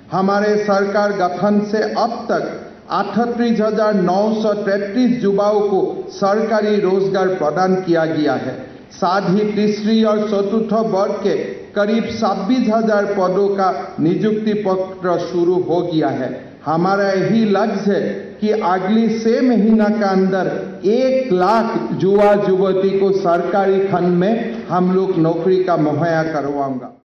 हमारे सरकार गठन से अब तक 38,933 युवाओं को सरकारी रोजगार प्रदान किया गया है। साथ ही तीसरी और चतुर्थ वर्ग के करीब 26,000 पदों का नियुक्ति पत्र शुरू हो गया है। हमारा यही लक्ष्य है कि अगली 6 महीना के अंदर 1 लाख युवा युवती को सरकारी खंड में हम लोग नौकरी का मुहैया करवाऊंगा।